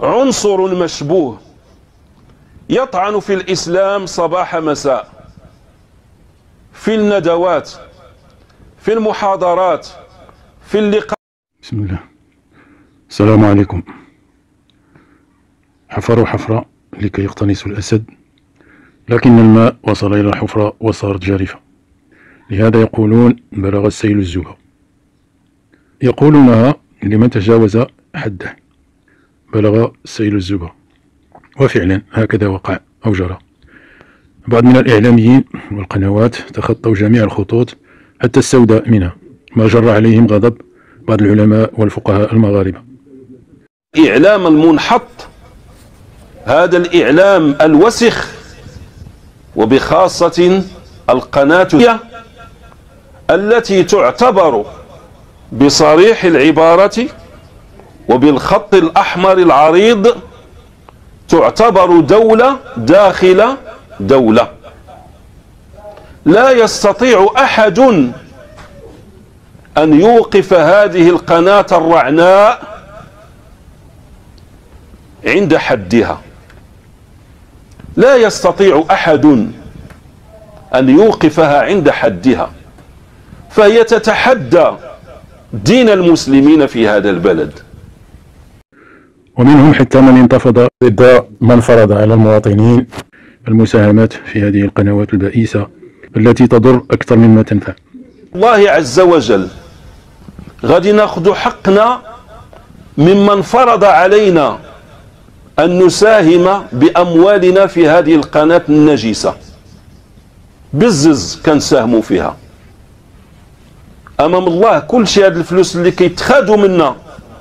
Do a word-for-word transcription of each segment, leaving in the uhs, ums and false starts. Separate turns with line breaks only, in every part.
عنصر مشبوه يطعن في الإسلام صباح مساء، في الندوات، في المحاضرات، في اللقاء.
بسم الله. السلام عليكم. حفروا حفرة لكي يقتنصوا الأسد، لكن الماء وصل إلى الحفرة وصارت جارفة، لهذا يقولون بلغ السيل الزهى. يقولونها لمن تجاوز حده، بلغ السيل الزهى. وفعلا هكذا وقع أو جرى. بعض من الإعلاميين والقنوات تخطوا جميع الخطوط حتى السوداء منها، ما جر عليهم غضب بعض العلماء والفقهاء المغاربة.
إعلام المنحط، هذا الإعلام الوسخ، وبخاصة القناة التي تعتبر بصريح العبارة وبالخط الأحمر العريض تعتبر دولة داخل دولة. لا يستطيع أحد أن يوقف هذه القناة الرعناء عند حدها. لا يستطيع أحد أن يوقفها عند حدها، فهي تتحدى دين المسلمين في هذا البلد.
ومنهم حتى من انتفض ضد من فرض على المواطنين المساهمات في هذه القنوات البائسة التي تضر أكثر مما تنفع.
الله عز وجل غادي ناخذ حقنا ممن فرض علينا أن نساهم بأموالنا في هذه القناة النجسة. بزز كنساهموا فيها أمام الله. كل شيء هذه الفلوس اللي كيتخادوا منا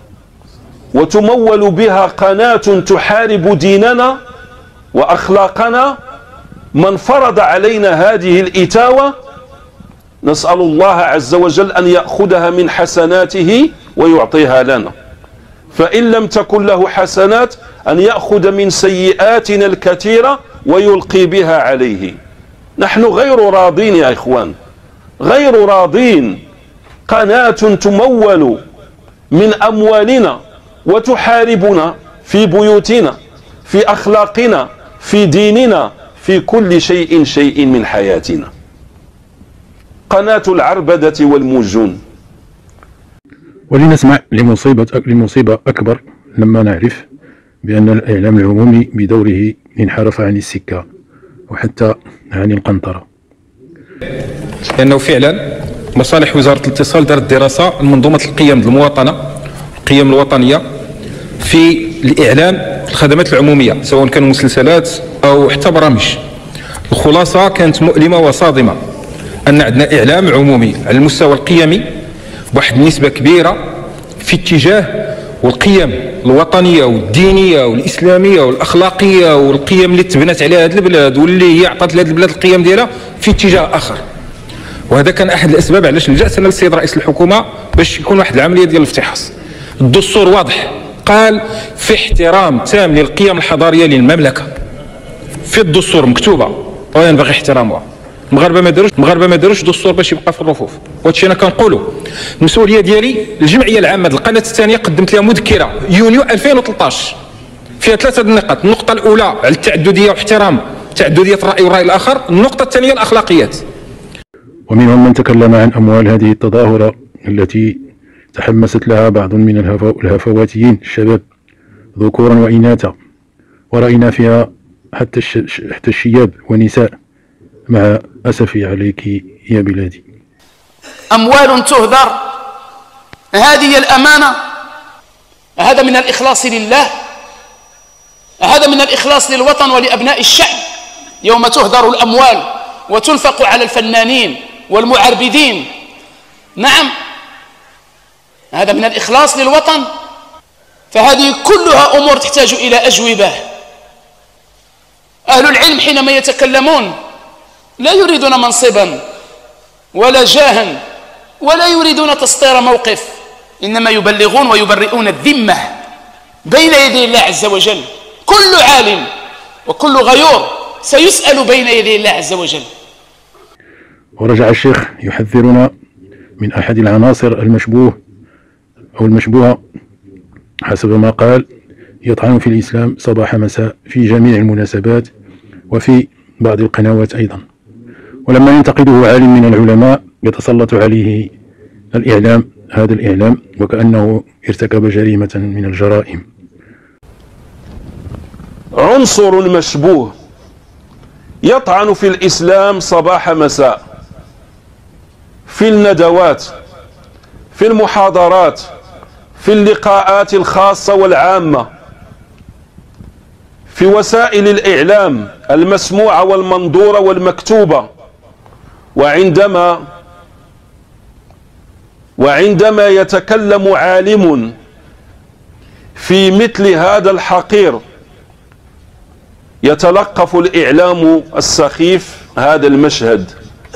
وتمول بها قناة تحارب ديننا وأخلاقنا، من فرض علينا هذه الإتاوة نسأل الله عز وجل أن يأخذها من حسناته ويعطيها لنا، فإن لم تكن له حسنات أن يأخذ من سيئاتنا الكثيرة ويلقي بها عليه. نحن غير راضين يا إخوان، غير راضين. قناة تمول من أموالنا وتحاربنا في بيوتنا، في أخلاقنا، في ديننا، في كل شيء شيء من حياتنا. قناة العربدة والمجون.
ولنسمع لمصيبة لمصيبة أكبر لما نعرف بأن الإعلام العمومي بدوره انحرف عن السكة وحتى عن القنطرة.
لأنه فعلا مصالح وزارة الاتصال دارت دراسة المنظومة القيم المواطنة، القيم الوطنية في الإعلام، الخدمات العمومية سواء كانوا مسلسلات أو حتى برامج. الخلاصة كانت مؤلمة وصادمة، أن عندنا إعلام عمومي على المستوى القيمي بواحد النسبة كبيرة في اتجاه، والقيم الوطنية والدينية والإسلامية والأخلاقية والقيم اللي تبنت عليها هذه البلاد واللي هي عطات لهذه البلاد القيم ديالها في اتجاه آخر. وهذا كان أحد الأسباب علاش لجأت أنا للسيد رئيس الحكومة باش يكون واحد العملية ديال الافتحاص. الدستور واضح، قال في احترام تام للقيم الحضارية للمملكة، في الدستور مكتوبة وينبغي احترامها. المغاربه ما داروش المغاربه ما داروش دستور باش يبقى في الرفوف، وهادشي انا كنقولوا. المسؤوليه ديالي الجمعيه العامه القناه الثانيه قدمت لها مذكره يونيو ألفين وثلاثطاش فيها ثلاثه النقاط. النقطه الاولى على التعدديه واحترام تعدديه الراي والراي الاخر، النقطه الثانيه الاخلاقيات.
ومنهم من تكلم عن أموال هذه التظاهرة التي تحمست لها بعض من الهفواتيين الشباب ذكورا وإناثا، ورأينا فيها حتى حتى الشياب ونساء، مع أسفي عليك يا بلادي.
أموال تهدر، هذه الأمانة، هذا من الإخلاص لله، هذا من الإخلاص للوطن ولأبناء الشعب. يوم تهدر الأموال وتنفق على الفنانين والمعربدين، نعم هذا من الإخلاص للوطن. فهذه كلها أمور تحتاج إلى أجوبة. أهل العلم حينما يتكلمون لا يريدون منصبا ولا جاها ولا يريدون تسطير موقف، إنما يبلغون ويبرئون الذمة بين يدي الله عز وجل. كل عالم وكل غيور سيسأل بين يدي الله عز وجل.
ورجع الشيخ يحذرنا من أحد العناصر المشبوه أو المشبوهة حسب ما قال يطعن في الإسلام صباح مساء في جميع المناسبات وفي بعض القنوات أيضا. ولما ينتقده عالم من العلماء يتسلط عليه الإعلام، هذا الإعلام وكأنه ارتكب جريمة من الجرائم.
عنصر مشبوه يطعن في الإسلام صباح مساء في الندوات، في المحاضرات، في اللقاءات الخاصة والعامة، في وسائل الإعلام المسموعة والمنظورة والمكتوبة. وعندما وعندما يتكلم عالم في مثل هذا الحقير يتلقف الإعلام السخيف هذا المشهد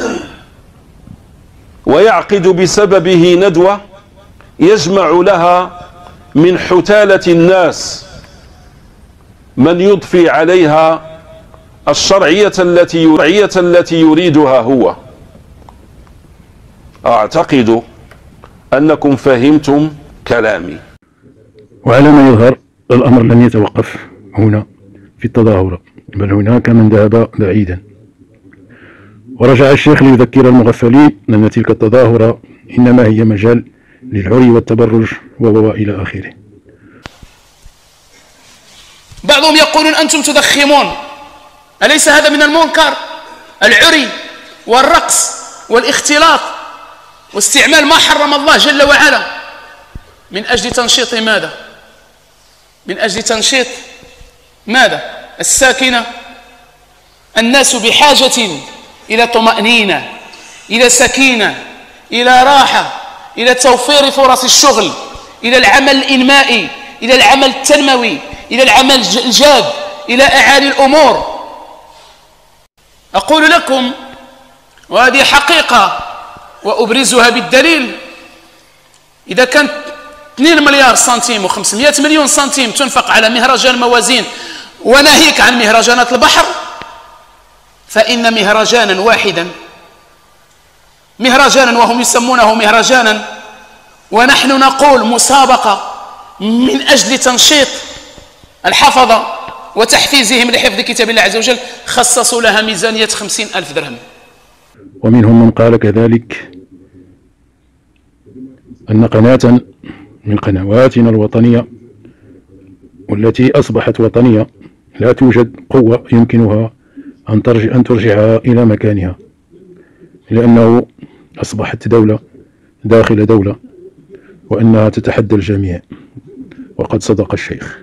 ويعقد بسببه ندوة يجمع لها من حتالة الناس من يضفي عليها الشرعية التي التي يريدها هو. أعتقد أنكم فهمتم كلامي.
وعلى ما يظهر الأمر لن يتوقف هنا في التظاهرة، بل هناك من ذهب بعيدا. ورجع الشيخ ليذكر المغفلين أن تلك التظاهرة إنما هي مجال للعري والتبرج وإلى آخره.
بعضهم يقولون أنتم تضخمون، أليس هذا من المنكر؟ العري والرقص والاختلاط واستعمال ما حرم الله جل وعلا من أجل تنشيط ماذا؟ من أجل تنشيط ماذا؟ الساكنة. الناس بحاجة إلى طمأنينة، إلى سكينة، إلى راحة، إلى توفير فرص الشغل، إلى العمل الإنمائي، إلى العمل التنموي، إلى العمل الجاد، إلى أعالي الأمور. أقول لكم وهذه حقيقة وأبرزها بالدليل، إذا كانت اثنين مليار سنتيم وخمسمائة مليون سنتيم تنفق على مهرجان موازين وناهيك عن مهرجانات البحر، فإن مهرجانا واحدا، مهرجانا وهم يسمونه مهرجانا ونحن نقول مسابقة من أجل تنشيط الحفظة وتحفيزهم لحفظ كتاب الله عز وجل، خصصوا لها ميزانية خمسين ألف درهم.
ومنهم من قال كذلك أن قناة من قنواتنا الوطنية والتي أصبحت وطنية لا توجد قوة يمكنها أن ترجع أن ترجعها إلى مكانها، لأنه أصبحت دولة داخل دولة وأنها تتحدى الجميع. وقد صدق الشيخ.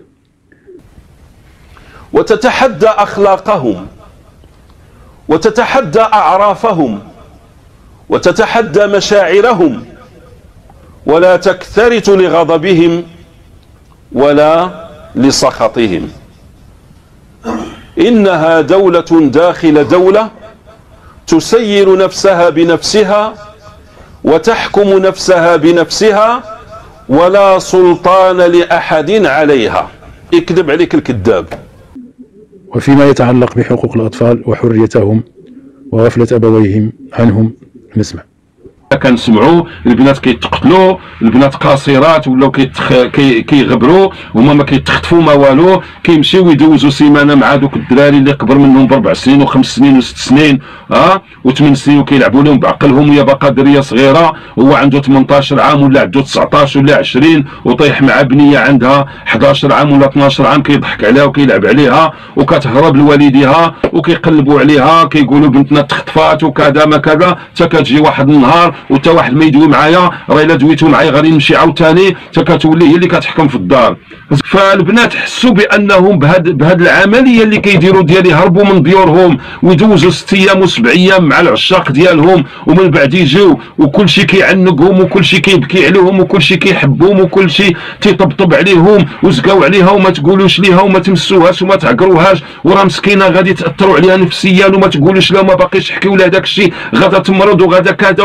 وتتحدى أخلاقهم، وتتحدى أعرافهم، وتتحدى مشاعرهم، ولا تكترث لغضبهم ولا لسخطهم. إنها دولة داخل دولة تسير نفسها بنفسها وتحكم نفسها بنفسها ولا سلطان لأحد عليها. يكذب عليك الكذاب.
وفيما يتعلق بحقوق الأطفال وحريتهم وغفلة أبويهم عنهم نسمع.
كنسمعوا البنات كيتقتلوا، البنات قاصرات ولاو كيغبروا هما ما كيتخطفوا ما والو، كيمشيو يدوزوا سيمانه مع دوك الدراري اللي كبر منهم بربع سنين وخمس سنين وست سنين ها وثمان سنين وكيلعبوا لهم بعقلهم وهي باقا دريه صغيره، هو عنده ثمنطاش عام ولا عنده تسعطاش ولا عشرين وطيح مع بنيه عندها حداش عام ولا اثناش عام، كيضحك عليها وكيلعب عليها وكتهرب لوالديها وكيقلبوا عليها كيقولوا بنتنا تخطفات وكذا ما كذا، حتى كتجي واحد النهار وتا واحد ما يدوي معايا راه الا دويتو معايا غادي نمشي عاوتاني، حتى كتولي هي اللي كتحكم في الدار. فالبنات حسوا بانهم بهاد بهاد العمليه اللي كيديروا ديال يهربوا من ديورهم ويدوزوا ست ايام وسبع ايام مع العشاق ديالهم ومن بعد يجيو وكل شيء كيعنقهم وكل شيء كيبكي عليهم وكل شيء كيحبهم وكل شيء تيطبطب عليهم وزقاو عليها وما تقولوش ليها وما تمسوهاش وما تعقروهاش، وراه مسكينه غادي تاثروا عليها نفسيا وما تقولوش لها ما باقيش حكيو لها داك الشيء غادا تمرض وغادا كذا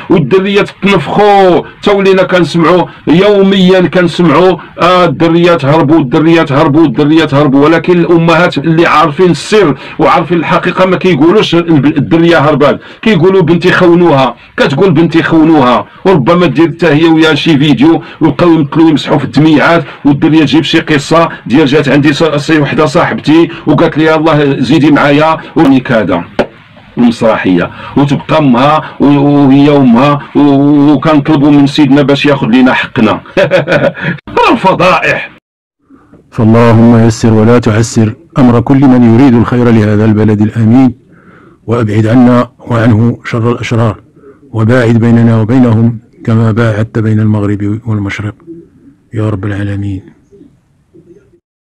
والدريات تنفخوا حتى ولينا كنسمعوا يوميا كنسمعوا آه الدريات هربوا الدريات هربوا الدريات هربوا، ولكن الامهات اللي عارفين السر وعارفين الحقيقه ما كيقولوش الدريه هربان، كيقولوا بنتي خونوها، كتقول بنتي خونوها، وربما دير حتى هي ويا شي فيديو ويبقاو يمثلوا يمسحوا في الدميعات، والدريه تجيب شي قصه ديال جات عندي وحده صاحبتي وقالت لي الله زيدي معايا وني كذا المسرحيه، وتبقى امها وهي امها وكنطلبوا من سيدنا باش ياخذ لنا حقنا. الفضائح.
فاللهم يسر ولا تعسر امر كل من يريد الخير لهذا البلد الامين، وابعد عنا وعنه شر الاشرار، وباعد بيننا وبينهم كما باعدت بين المغرب والمشرق يا رب العالمين.